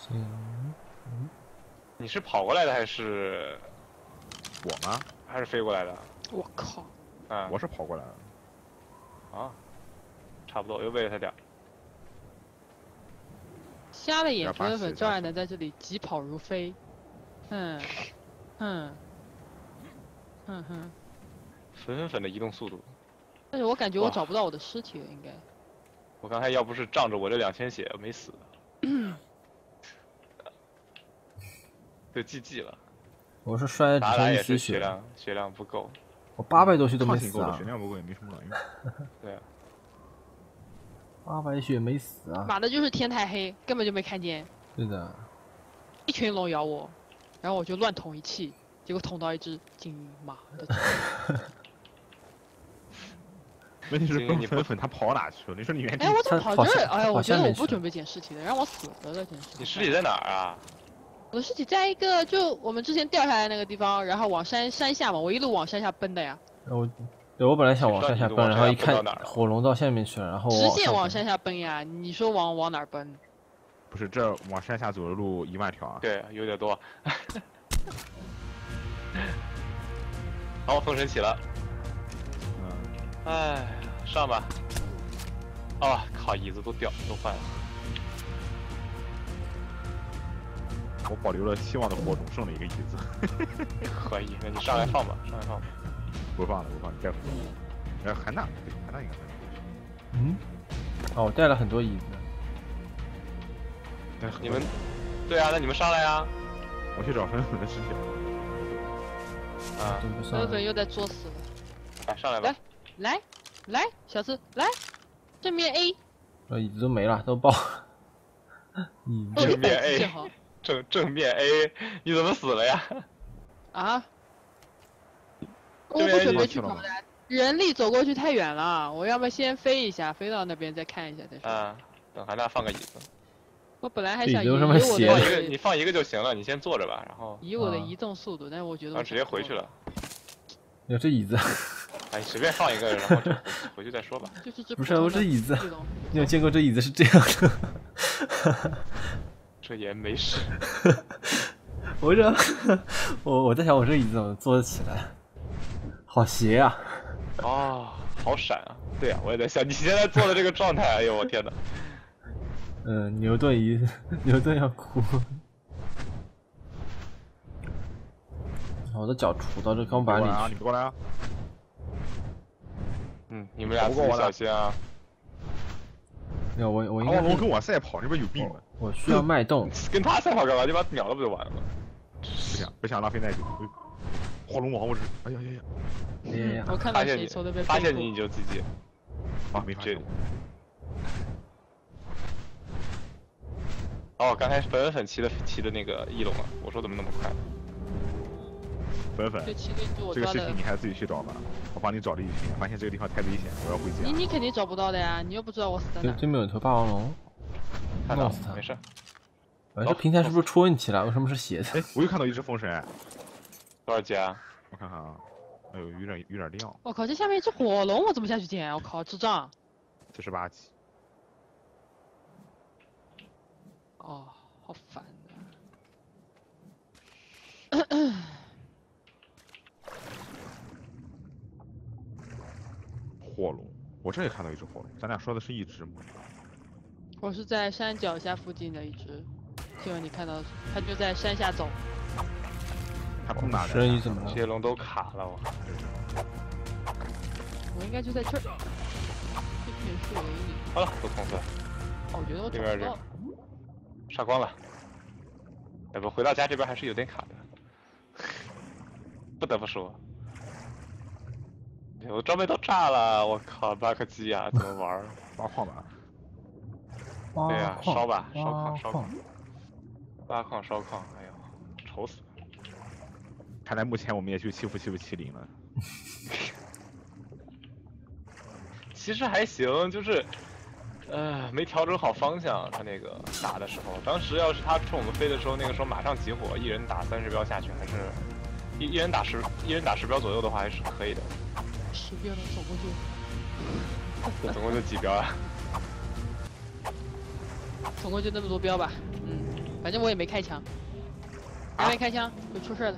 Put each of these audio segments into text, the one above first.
行。 你是跑过来的还是我吗？ 还是飞过来的？ 我靠！ 啊， 我是跑过来的。 啊，差不多，我又背了他点儿。 瞎了眼，粉粉照样能在这里疾跑如飞。哼，哼，哼哼。 粉粉的移动速度。 但是我感觉我找不到我的尸体了，应该。 我刚才要不是仗着我这2000血没死，就 GG 了。 我是摔的只剩一丝血， 血量不够。 我800多血都没死啊！ 血量不够也没什么卵用。 对啊。 800血没死啊！ 妈的，就是天太黑，根本就没看见。 对的。 一群龙咬我，然后我就乱捅一气，结果捅到一只金马的。 问题是粉粉他跑哪去了？你说你原地？ 哎，我怎么跑这儿？哎呀，我觉得我不去准备捡尸体的，让我死了真是。 你尸体在哪儿啊？ 我的尸体在一个就我们之前掉下来那个地方，然后往山下嘛，我一路往山下奔的呀。 我本来想往山下奔，然后一看火龙到下面去了，然后直线往山下奔呀。你说往哪儿奔？ 不是，这往山下走的路1万条啊。 对，有点多。好，封神起了。哎，上吧。哦，靠，椅子都坏了。 我保留了希望的火种，剩了一个椅子。 可以，那你上来放吧，上来放吧。 不放了，你带回去。哎，韩娜，对，韩娜应该在。 嗯？哦，我带了很多椅子。 你们，对啊，那你们上来呀。 我去找粉粉的尸体。 啊， 粉粉又在作死了。 来，上来吧。 来，小子，来，正面 A。 椅子都没了，都爆。 正面 A， 正面 A， 你怎么死了呀？ 啊？我不准备去跑的，人力走过去太远了，我要么先飞一下，飞到那边再看一下再说。 啊，等韩娜放个椅子。 我本来还想你放一个就行了，你先坐着吧，然后以我的移动速度，但是我觉得我直接回去了。 有这椅子。 哎，你随便放一个，然后回去再说吧。 就是这不是我这椅子，你有见过这椅子是这样的？ 这也没事。 我在想我这椅子怎么坐得起来？好斜啊！ 哦，好闪啊！对啊，我也在想你现在坐的这个状态，哎呦我天哪！ 牛顿要哭。我的脚杵到这钢板里去。 你过来啊！ 你们俩自己小心啊！ 我应该。 龙跟我赛跑，这边有病吧？ 我需要脉动。 跟他赛跑干嘛？就把秒了不就完了吗？ 不想浪费耐久。火龙王，我哎呀！ 我看到谁从那边发现你就自己。 啊，没发现。 哦，刚才粉骑的那个翼龙了，我说怎么那么快？ 粉，这个事情你还是自己去找吧，我帮你找了一圈，发现这个地方太危险，我要回家。 你肯定找不到的呀，你又不知道我死在哪。 对面有头霸王龙， 弄死他，没事。 这平台是不是出问题了？为什么是斜的？ 哎，我又看到一只风神， 多少级啊？ 我看看啊，哎呦，有点亮。 我靠，这下面一只火龙，我怎么下去捡？我靠，智障 ！48级。 哦，好烦火龙，我这也看到一只火龙，咱俩说的是一只吗？ 我是在山脚下附近的一只，希望你看到，它就在山下走。 它不哪声音怎么了？ 这些龙都卡了， 我应该就在这儿，这片树林里。 好了，都捅死了。 哦，我觉得我找不到。 杀光了。哎不，回到家这边还是有点卡的，不得不说。我装备都炸了，我靠，8颗机呀，怎么玩？ 挖矿吧。 对呀，烧吧，烧矿。挖矿烧矿，哎呦，愁死了。 看来目前我们也就欺负麒麟了。 其实还行，就是，没调整好方向。他那个打的时候，当时要是他冲我们飞的时候，那个时候马上集火，一人打30标下去，还是一人打10标左右的话，还是可以的。 10标了，总共就， 总共就几标啊？ 总共就那么多标吧， 反正我也没开枪，还没开枪就出事了。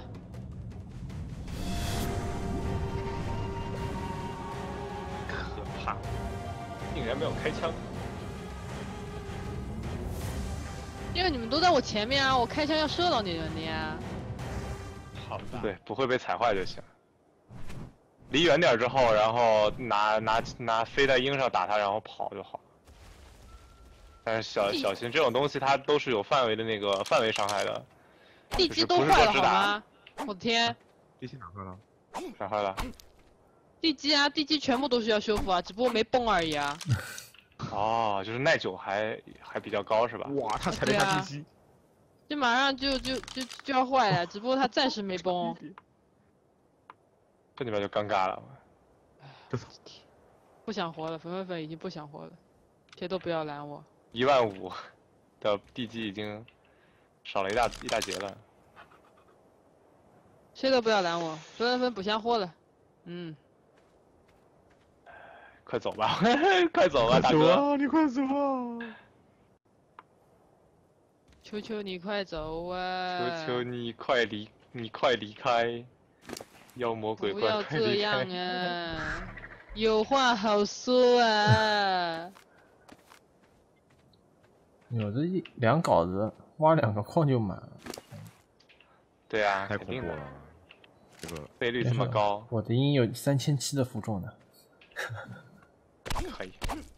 可怕，竟然没有开枪。 因为你们都在我前面啊，我开枪要射到你们的呀。 好吧。对，不会被踩坏就行。离远点之后，然后拿飞在鹰上打它，然后跑就好。但是小心这种东西，它都是有范围的那个范围伤害的。 地基都坏了好吗？我的天！ 地基哪坏了？ 哪坏了？ 地基啊，地基全部都是要修复啊，只不过没崩而已啊。 哦，就是耐久还比较高是吧？ 哇，他踩了一下地基， 这马上就要坏了，只不过他暂时没崩。 这里边就尴尬了。 不想活了，粉已经不想活了，谁都不要拦我。 15000的地基已经少了一大截了。 谁都不要拦我，粉不想活了。嗯。 快走吧，快走吧，大哥！ 你快走啊！ 求求你快走啊！ 求求你快离开！妖魔鬼怪快离开！ 不要这样啊！有话好说啊！ 有这2镐子挖2个矿就满了。 对啊， 太恐怖了，这个倍率这么高。 我的鹰有3700的负重呢。 可以。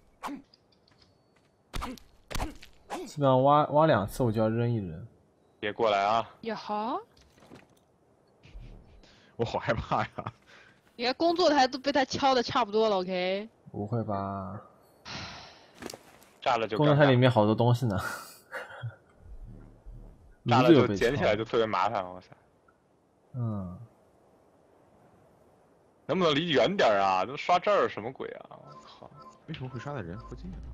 基本上挖2次我就要扔一扔。 别过来啊！ 呀哈！ 我好害怕呀！ 你看工作台都被他敲的差不多了 ，OK？ 不会吧？ 炸了就工作台里面好多东西呢。 炸了就捡起来就特别麻烦，哇塞！ 嗯。 能不能离远点啊？都刷这儿什么鬼啊！我靠！ 为什么会刷在人附近呢？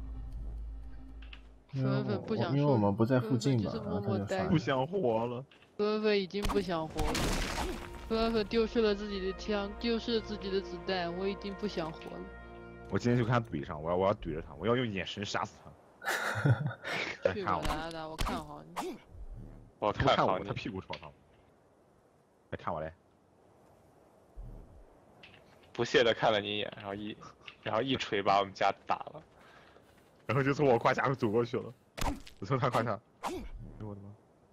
粉不想说， 因为我们不在附近吧， 然后他就刷。 不想活了。 粉已经不想活了。粉丢失了自己的枪，丢失了自己的子弹，我已经不想活了。 我今天就跟他怼上，我要怼着他，我要用眼神杀死他。 去我的，我看好你。 我看好你， 他屁股朝上。来看我嘞。 不屑的看了你一眼，然后一锤把我们家打了， 然后就从我胯下走过去了，我从他胯下，哎呦我的妈！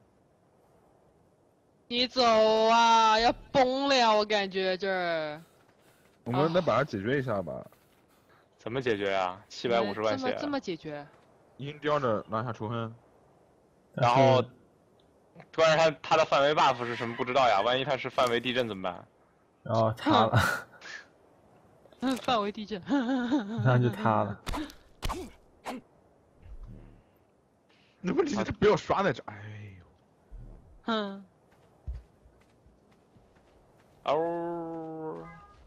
你走啊，要崩了，我感觉这儿。 我们能把它解决一下吧？ 怎么解决啊？750万血。 这么解决？ 鹰叼着拿下仇恨， 然后，关键他的范围 buff 是什么不知道呀？万一他是范围地震怎么办？ 然后塌了。 范围地震， 然后就塌了。 那问题是不要刷在这，哎呦。 嗯。 哦。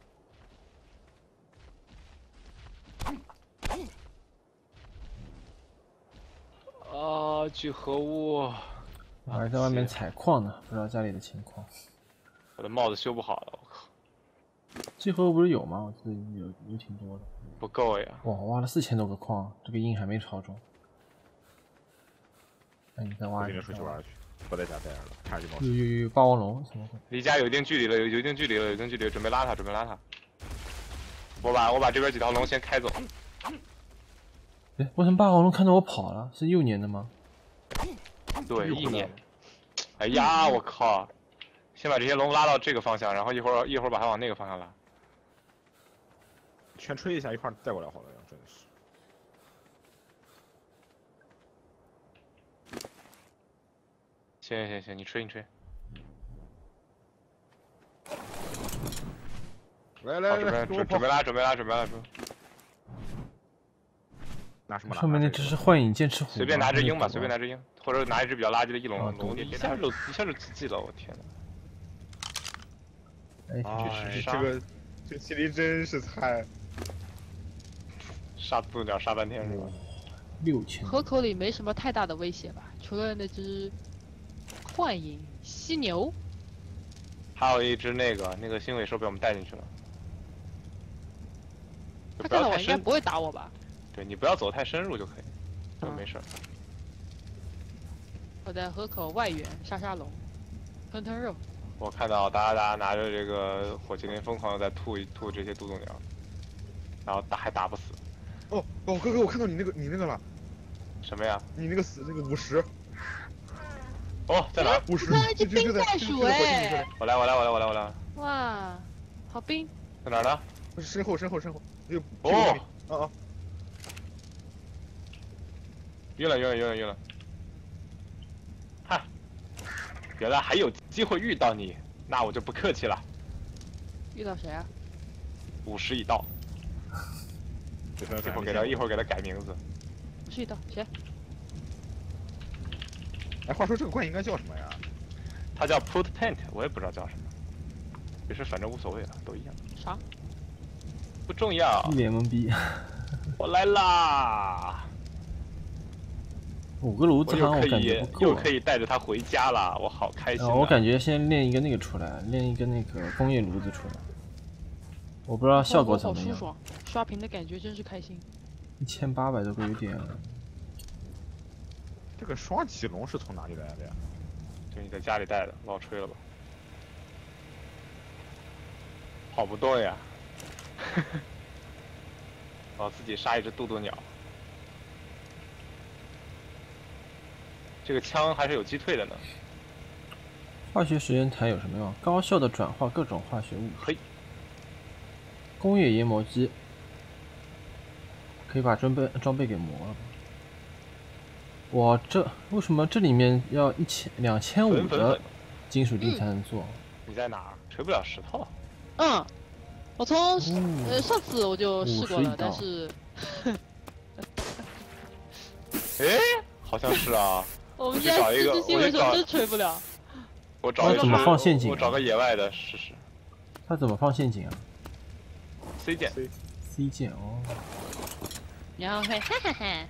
啊！聚合物。 我还在外面采矿呢，不知道家里的情况。 我的帽子修不好了，我靠！ 聚合物不是有吗？我记得有挺多的。 不够呀！ 哇，挖了4000多个矿，这个鹰还没超中。那你再挖一个。 出去玩去，不在家待着了，看着就冒。 有霸王龙什么？ 离家有一定距离了，有一定距离了，准备拉他，我把这边几条龙先开走。 哎，为什么霸王龙看着我跑了？是幼年的吗？ 对，一年。哎呀，我靠！先把这些龙拉到这个方向，然后一会儿把它往那个方向拉。 全吹一下，一块带过来好了呀，真的是。 行，你吹。 来， 准备拉。 拿什么拉？ 上面那只是幻影剑齿虎。 随便拿只鹰吧，或者拿一只比较垃圾的翼龙。一下就GG了，我天哪！ 哎，这麒麟真是菜。 杀渡鸟杀半天是吧 ？6000。 河口里没什么太大的威胁吧，除了那只幻影犀牛， 还有一只那个新尾兽被我们带进去了。 他看到我应该不会打我吧？ 对，你不要走太深入就可以，没事。 我在河口外缘杀杀龙，吞吞肉。 我看到大家拿着这个火麒麟疯狂的在吐这些渡渡鸟，然后还打不死。 哦，哥哥，我看到你那个了。 什么呀？ 你那个50。 哦，在哪 ？50。 那是冰袋鼠哎！ 我来。 哇，好冰！ 在哪呢？ 身后。 哦。 啊！ 晕了。哈，原来还有机会遇到你，那我就不客气了。 遇到谁啊 ？50已到。一会儿给他改名字。 50已到，谁？ 哎，话说这个怪应该叫什么呀？ 他叫 Put Tent， 我也不知道叫什么。其实反正无所谓了，都一样。 啥？ 不重要。 一脸懵逼。 我来啦 ！5个炉子汤我感觉不够。 又可以带着他回家了，我好开心。 我感觉先练一个那个出来，练一个那个工业炉子出来。我不知道效果怎么样。 好舒爽，刷屏的感觉真是开心。 1800多个有点。 这个双脊龙是从哪里来的呀？ 就你在家里带的，老吹了吧？跑不动呀！我自己杀一只渡渡鸟。这个枪还是有击退的呢。 化学实验台有什么用？高效的转化各种化学物质。 嘿。 工业研磨机。可以把装备给磨了。哇，这为什么这里面要2500的金属锭才能做？ 你在哪儿？锤不了石头。 我从上次我就试过了，但是， 哎，好像是啊。 我们家四只新为什么真锤不了？ 我找怎么放陷阱？ 我找个野外的试试。 他怎么放陷阱啊 ？C 键。 C 键哦。 然后会哈哈哈，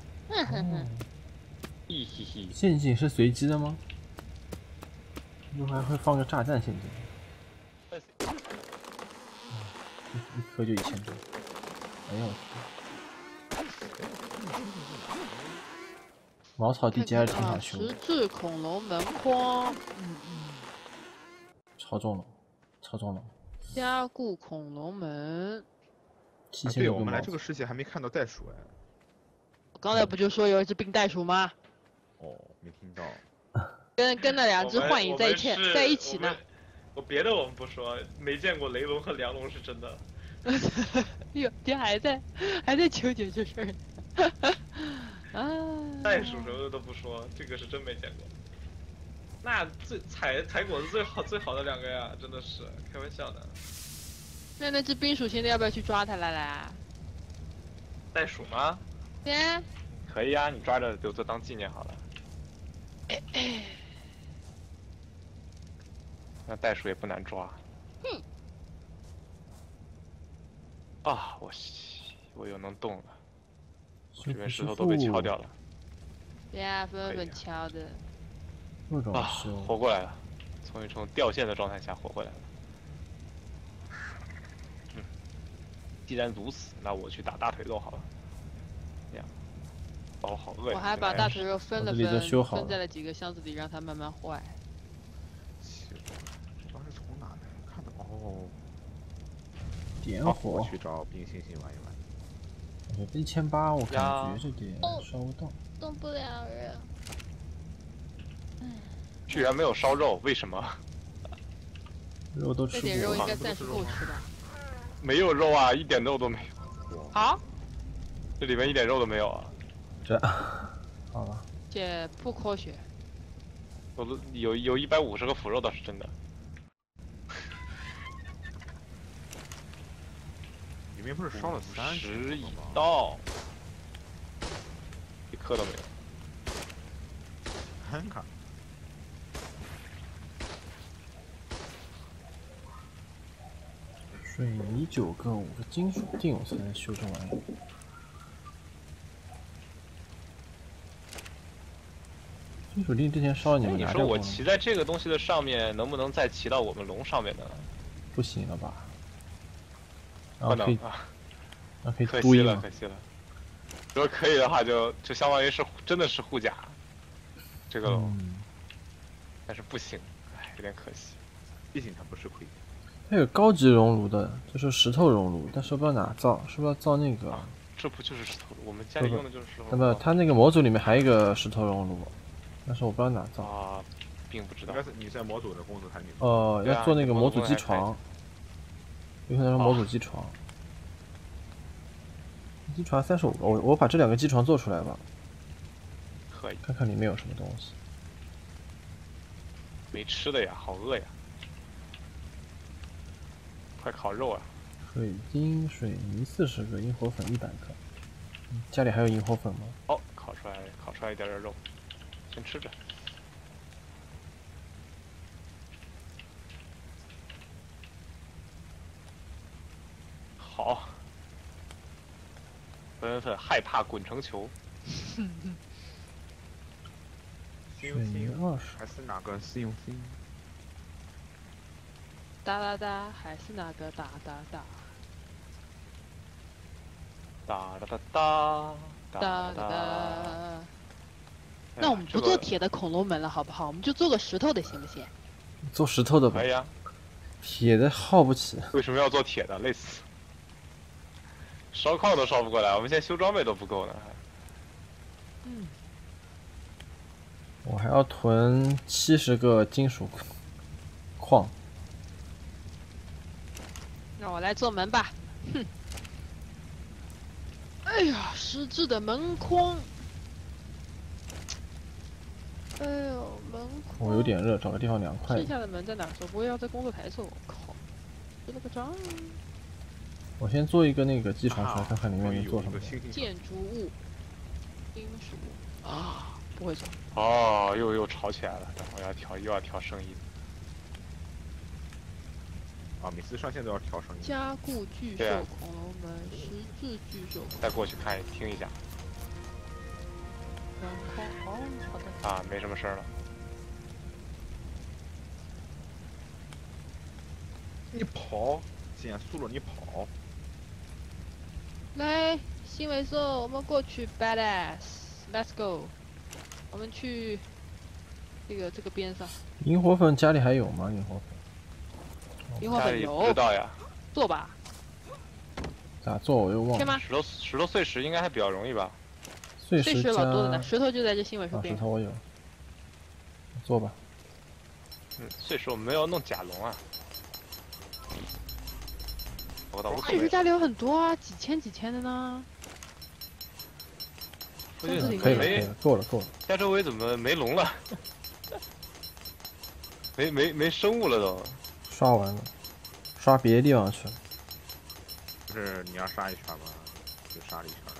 嘿嘿嘿。 陷阱是随机的吗？我还会放个炸弹陷阱。一颗就1000多。哎呦！茅草地基还是挺好修的。 十字恐龙门框。 超重了。 加固恐龙门。 对，我们来这个世界还没看到袋鼠哎。 刚才不就说有一只冰袋鼠吗？ 哦，没听到。 跟那2只幻影在一起呢。 我别的我们不说，没见过雷龙和梁龙是真的。 哟，爹还在纠结这事儿。啊！ 袋鼠什么的都不说，这个是真没见过。那采果子最好的2个呀，真的是开玩笑的。 那只冰鼠现在要不要去抓它来？ 袋鼠吗？ 对啊。 可以啊，你抓着留着当纪念好了。那袋鼠也不难抓。啊，我又能动了。这边石头都被敲掉了。 对呀，粉敲的。 啊， 活过来了，从一种掉线的状态下活回来了。既然如此，那我去打大腿肉好了。这样，我好饿呀！ 我还把大腿肉分在了几个箱子里，让它慢慢坏。 这当时从哪来？看到哦。 点火。 我去找冰星星玩一玩。 我觉得1800，我感觉这点烧不到。 动不了人。 居然没有烧肉，为什么？ 肉都吃过了。 这点肉应该暂时够吃吧？ 没有肉啊，一点肉都没有。 好。 这里面一点肉都没有啊。 这，好吧。 这不科学。 有150个腐肉倒是真的。 里面不是烧了 30一道，一颗都没有。 很卡。 水泥9个，5个金属锭，我才能修这玩意儿。金属锭之前烧了，你们拿掉过吗？ 你说我骑在这个东西的上面，能不能再骑到我们龙上面呢？ 不行了吧？ 不能啊！ 那可以可惜了。如果可以的话就相当于是真的是护甲， 这个楼，但是不行，哎，有点可惜。 毕竟它不是亏。 它有高级熔炉的，就是石头熔炉，但是不知道哪造，是不是要造那个？ 这不就是石头炉？我们家里用的就是石头炉。 那么它那个模组里面还有一个石头熔炉，但是我不知道哪造。 啊，并不知道。 应该是你在模组的工作台里面。 要做那个模组机床，有可能是模组机床。机床35个，我把这2个机床做出来吧。 可以。 看看里面有什么东西。 没吃的呀，好饿呀！快烤肉啊！ 水晶、水泥40个，萤火粉100个。家里还有萤火粉吗？ 哦，烤出来一点肉，先吃着。好。粉害怕滚成球。 水泥20， 还是哪个是用心？ 哒哒哒，还是那个哒哒哒。 哒哒哒哒哒哒哒。那我们不做铁的恐龙门了，好不好？我们就做个石头的，行不行？ 做石头的吧。 可以啊。 铁的耗不起。 为什么要做铁的？累死。烧矿都烧不过来，我们现在修装备都不够呢。 我还要囤70个金属矿。 让我来做门吧。哼。哎呀，石质的门框。哎呦，门框。 我有点热，找个地方凉快。 剩下的门在哪做？不会要在工作台做？我靠，这个章。 我先做一个那个机床出来，看看里面能做什么。 建筑物，金属啊，不会做。 哦，又吵起来了，等会又要调声音。 啊，每次上线都要调声音。 加固巨兽恐龙门，石质巨兽。 再过去看听一下。 哦，好的。 啊，没什么事儿了。 你跑，既然输了你跑。 来，新尾兽，我们过去 ，badass，let's go。我们去这个边上。 萤火粉家里还有吗？萤火粉。 萤火粉有。 不知道呀。 做吧。 咋做我又忘了。 石头碎石应该还比较容易吧？ 碎石老多的呢，石头就在这新尾兽边。 石头我有。做吧。 碎石我们要弄甲龙啊。 碎石家里有很多啊，几千的呢。 可以了，够了。 家周围怎么没龙了？没生物了都。 刷完了，刷别的地方去了。 不是你要刷一圈吗？就刷了一圈了。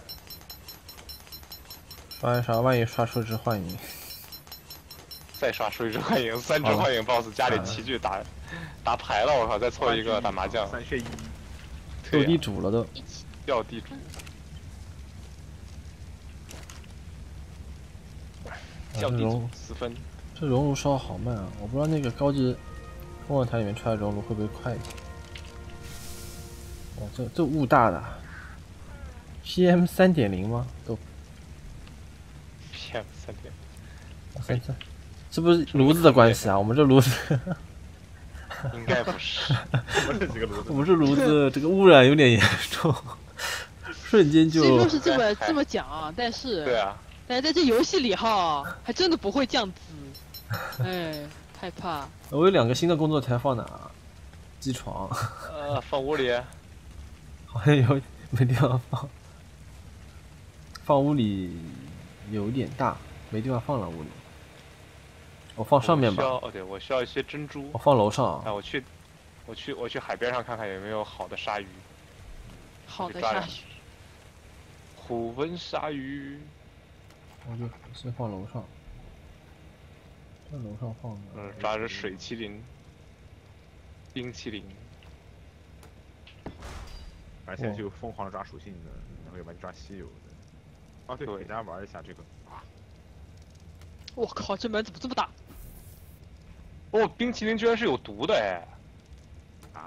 刷一刷，万一刷出一只幻影。 再刷出一只幻影，3只幻影 BOSS 家里齐聚打牌了，我靠！再凑一个打麻将 ，3缺1。 斗地主了都。 掉地主。掉地主4分。 这熔炉烧好慢啊！我不知道那个高级工作台里面出来的熔炉会不会快一点。哦，这雾大的 ，PM 3.0吗？都 PM 3.0。 这不是炉子的关系啊？我们这炉子应该不是。 我们这炉子这个污染有点严重，瞬间就。 虽说是这么讲啊，但是。 对啊。 但是在这游戏里哈，还真的不会降资。哎，害怕。 我有2个新的工作台放哪？机床。 放屋里。 好像没地方放。放屋里有点大，没地方放了屋里。我放上面吧。 哦，对，我需要一些珍珠。 我放楼上。 哎，我去海边上看看有没有好的鲨鱼。 好的鲨鱼。 虎纹鲨鱼。 我就先放楼上。在楼上放的。 抓着水麒麟。冰淇淋。 而且就疯狂的抓属性的，然后要不然抓稀有的。哦，对，给大家玩一下这个。 我靠，这门怎么这么大？ 哦，冰淇淋居然是有毒的哎！ 啊？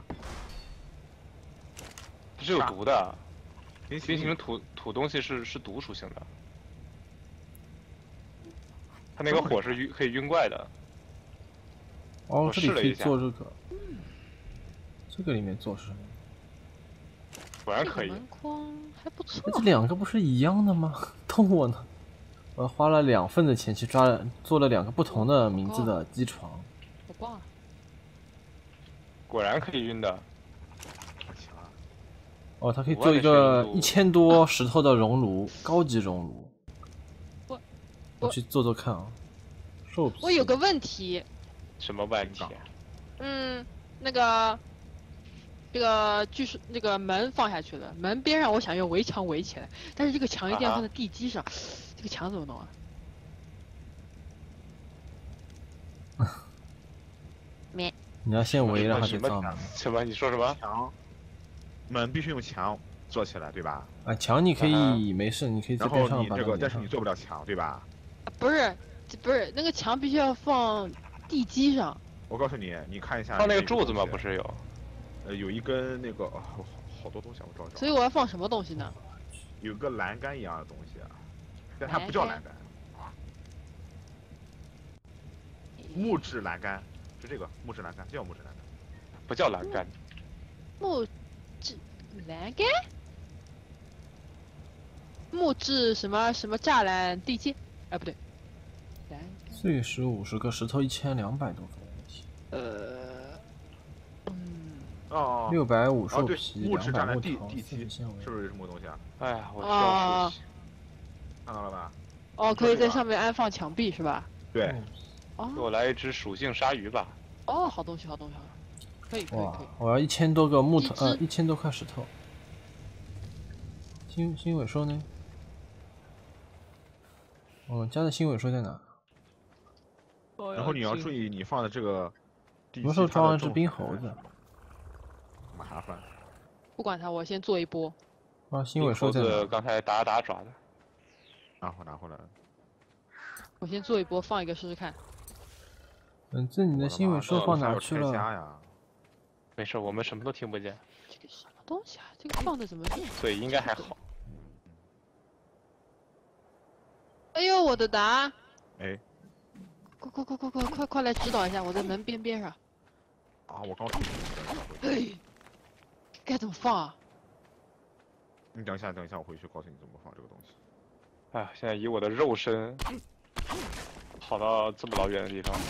它是有毒的。冰淇淋吐东西是毒属性的。 它那个火是可以晕怪的。 哦，这里可以做这个。这个里面做什么？ 果然可以。 门框还不错。 这两个不是一样的吗？逗我呢！我花了2份的钱去做了2个不同的名字的机床。 好棒！ 果然可以晕的。 好强啊！ 哦，它可以做一个1000多石头的熔炉，高级熔炉。我去做做看啊。兽皮。 我有个问题。 什么问题？ 这个就是那个门放下去了，门边上我想用围墙围起来，但是这个墙一定要放在地基上，这个墙怎么弄啊？ 你要先围，让它去造门。 什么？你说什么？ 墙，门必须用墙做起来，对吧？ 啊，墙你可以没事，你可以在边上把它。 然后你这个，但是你做不了墙，对吧？ 不是，那个墙必须要放地基上。 我告诉你，你看一下。 放那个柱子吗？不是有？ 有一根那个，好多东西我找找。 所以我要放什么东西呢？ 有个栏杆一样的东西啊，但它不叫栏杆。木质栏杆，就这个木质栏杆，叫木质栏杆， 不叫栏杆。 木质栏杆？木质什么栅栏地基？哎，不对。 碎石50个，石头1200多个。650皮， 木质栅栏地基， 是不是有什么东西啊？ 哎呀，我需要熟悉。 看到了吧？ 哦，可以在上面安放墙壁是吧？ 对。 给我来一只属性鲨鱼吧。 哦，好东西，可以。 我要1000多个木头，1000多块石头。新尾兽呢？加的新尾兽在哪？ 然后你要注意，你放的这个地基， 什么时候装了只冰猴子？ 麻烦。 不管它，我先做一波。 啊，新尾兽在哪？ 刚才打爪的。 拿回来了。 我先做一波，放一个试试看。 这你的新尾兽放哪去了？ 没事，我们什么都听不见。 这个什么东西啊？这个放的怎么变？ 所以应该还好。 哎呦，我的答！ 哎， 快来指导一下，我在门边上。 啊，我刚。 哎，该怎么放啊？ 你等一下，我回去告诉你怎么放这个东西。 哎呀，现在以我的肉身。跑到这么老远的地方，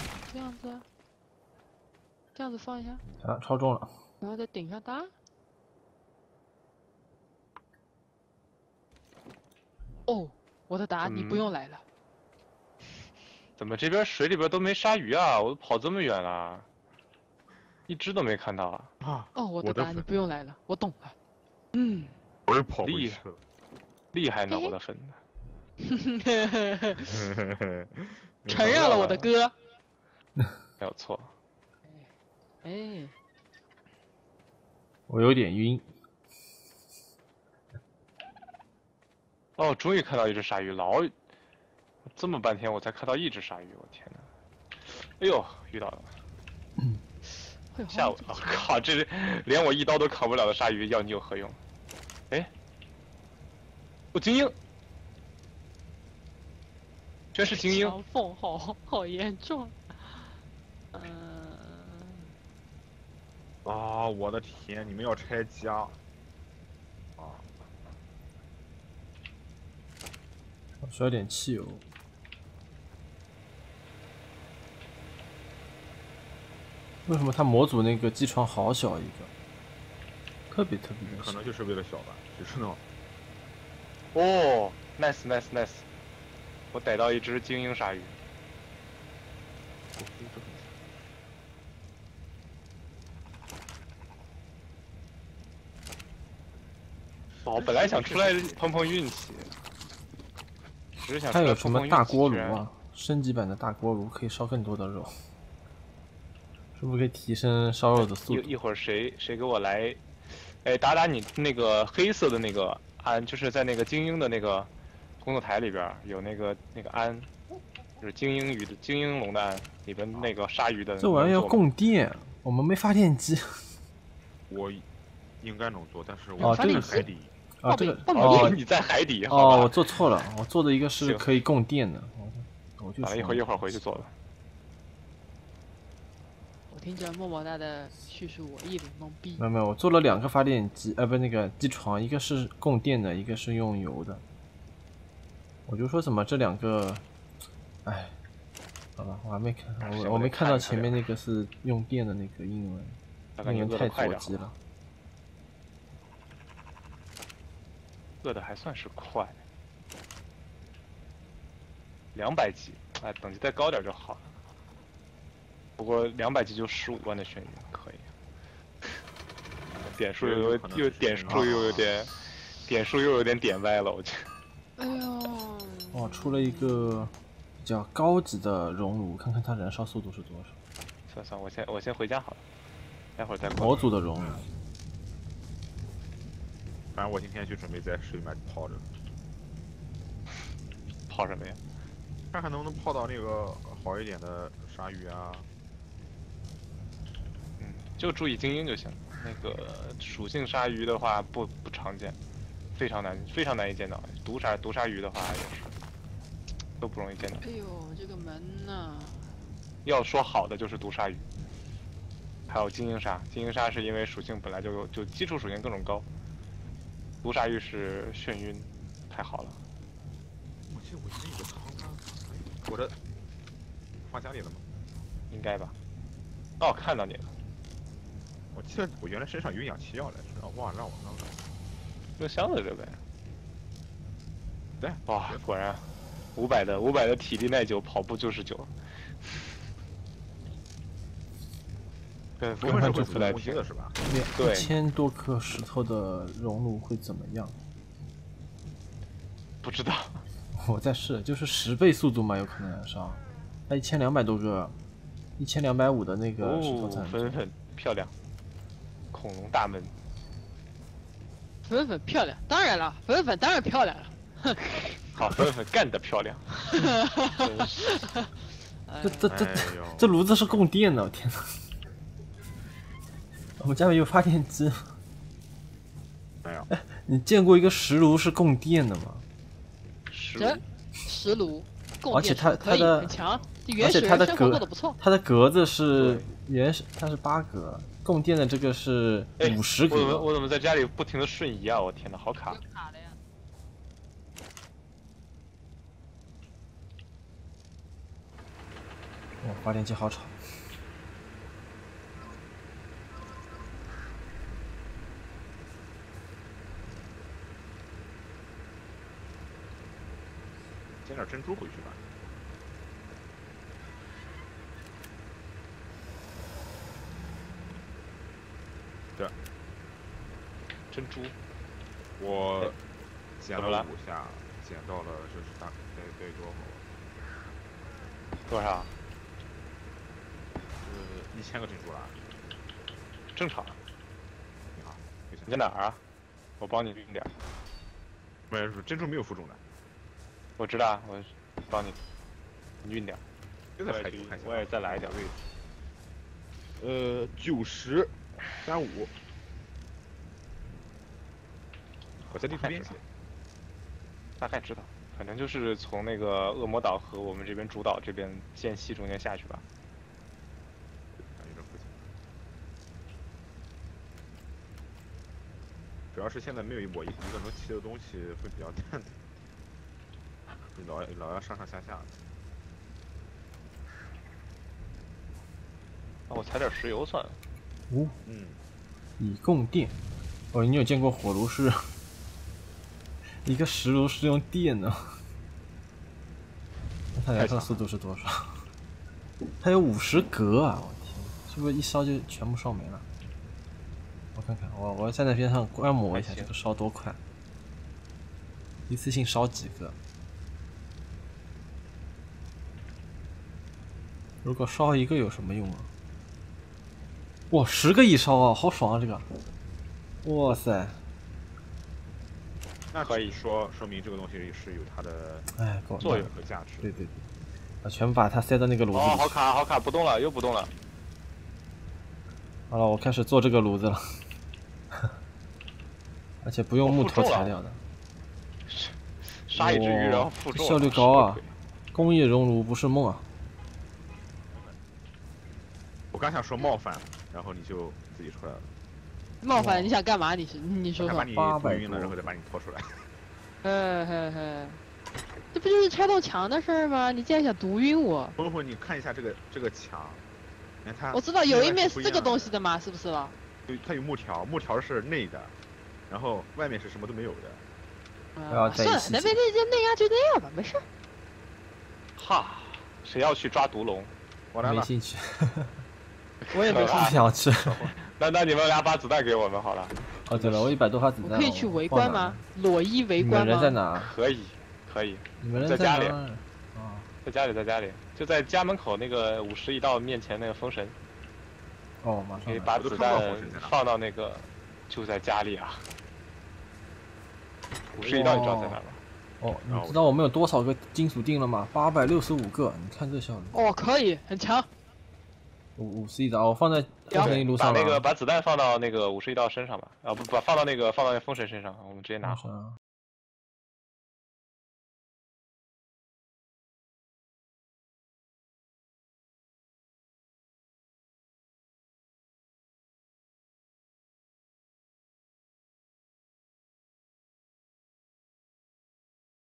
这样子放一下， 啊，超重了， 然后在顶上搭。哦，我的答，你不用来了。 怎么这边水里边都没鲨鱼啊？我都跑这么远了，一只都没看到啊！ 哦，我的答，你不用来了，我懂了。 我是跑厉害呢，我的粉。 承认了我的歌， 没有错。 哎， 我有点晕。 哦，终于看到一只鲨鱼，这么半天我才看到一只鲨鱼，我天哪！哎呦，遇到了。吓我！我靠，这连我一刀都砍不了的鲨鱼，要你有何用？哎，我精英。这是精英， 强凤好严重。 啊！我的天，你们要拆家！啊！ 我需要点汽油。为什么它模组那个机床好小一个？特别小。 可能就是为了小吧，就是那种。 哦 ，nice。我逮到一只精英鲨鱼。哦，本来想出来碰运气，只是想出来碰碰运气。 它有什么大锅炉啊？升级版的大锅炉可以烧更多的肉，是不是可以提升烧肉的速度？ 一会儿谁给我来？哎，打你那个黑色的那个鞍，就是在那个精英的那个工作台里边有那个鞍。就是精英龙的鞍里边那个鲨鱼的。 这玩意要供电，我们没发电机。 我应该能做，但是我在海底。 啊，这个哦，你在海底。 哦，我做错了，我做的一个是可以供电的。 我就一会儿回去做了。 我听着默默哒的叙述，我一脸懵逼。 没有，我做了2个发电机，不是那个机床，一个是供电的，一个是用油的。我就说怎么这2个，哎，好吧，我还没看，我没看到前面那个是用电的那个英文，英文太着急了。 饿的还算是快，200级，哎，等级再高点就好了。不过200级就15万的眩晕，可以。点数又有点点歪了，我觉得。 哎呦！ 哦，出了一个比较高级的熔炉，看看它燃烧速度是多少。算，我先回家好了，待会儿再。 模组的熔炉。 反正我今天就准备在水里面泡着。 泡什么呀？ 看看能不能泡到那个好一点的鲨鱼啊。 就注意精英就行。那个属性鲨鱼的话不常见，非常难以见到。毒鲨鱼的话也是，都不容易见到。 哎呦，这个门呐！ 要说好的就是毒鲨鱼，还有精英鲨。精英鲨是因为属性本来就基础属性各种高。毒鲨鱼是眩晕，太好了。 我记得我那个仓我这放家里了吗？ 应该吧。哦，看到你了。 我记得我原来身上有氧气药来着，忘了让我弄了。 用箱子这呗。 对， 哇，果然500的体力耐久，跑步就是久。根本就不带踢的是吧？ 对 ，1000多颗石头的熔炉会怎么样？ 不知道。 我在试，就是10倍速度嘛，有可能燃烧。它1200多个，1250的那个石头才能。 粉粉漂亮，恐龙大门。 粉粉漂亮，当然了，粉粉当然漂亮了。哼， 好，粉粉干得漂亮。 这炉子是供电的，我天哪！我们家里有发电机。 没有。 你见过一个石炉是供电的吗？ 石炉供电， 而且它的很强，原始人生活过得不错。 它的格子是它是8格，供电的这个是50格。 我怎么在家里不停的瞬移啊？我天哪，好卡！ 卡的呀。 哇，发电机好吵。 捡点珍珠回去吧。对， 珍珠， 我捡了5下，捡到了这是大概得多少？ 1000个珍珠了。 正常。 你好， 你在哪儿啊？我帮你运点。 没有，珍珠没有负重的。 我知道，我帮你运点。 就在海底， 我也再来一点位置。90、35。我在地图边写。 大概知道，反正就是从那个恶魔岛和我们这边主岛这边间隙中间下去吧。 主要是现在没有我一个能骑的东西，会比较蛋疼，老要上下的。 那我采点石油算了。 以供电。哦，你有见过火炉是一个石炉是用电的？那它燃烧速度是多少？它有50格啊！我天，是不是一烧就全部烧没了？ 我看看，我站在边上观摩一下，这个烧多快，一次性烧几个。如果烧一个有什么用啊？哇，10个一烧啊，好爽啊！这个，哇塞！ 那可以说明这个东西是有它的作用和价值。 对对对，我全部把它塞到那个炉子里。 哦，好卡，好卡，不动了，又不动了。 好了，我开始做这个炉子了。 而且不用木头材料的， 杀一只鱼然后负重， 效率高啊！ 工业熔炉不是梦啊！ 我刚想说冒犯，然后你就自己出来了。 冒犯你想干嘛？你说说。 把你毒晕了，然后再把你拖出来。 这不就是拆动墙的事儿吗？你竟然想毒晕我！ 混混，你看一下这个墙，你看它。 我知道有一面是这个东西的嘛，是不是了？ 它有木条，木条是内的，然后外面是什么都没有的。 算了，那边那样就那样吧，没事。 哈，谁要去抓毒龙？ 我来了。 没兴趣。 我也没想要吃。 那你们俩把子弹给我们好了。 哦对了，我100多发子弹。 可以去围观吗？裸衣围观吗？ 你们人在哪？ 可以。 你们人在家里。 啊， 在家里，就在家门口那个51道面前那个封神。 哦，马上。 可以把子弹放到那个，就在家里啊。51道你知道在哪吗？ 哦，你知道我们有多少个金属锭了吗？865个，你看这效率。 哦，可以，很强。 51道，我放在封神一路上了。 把子弹放到那个51道身上吧，啊不，放到那个封神身上，我们直接拿好。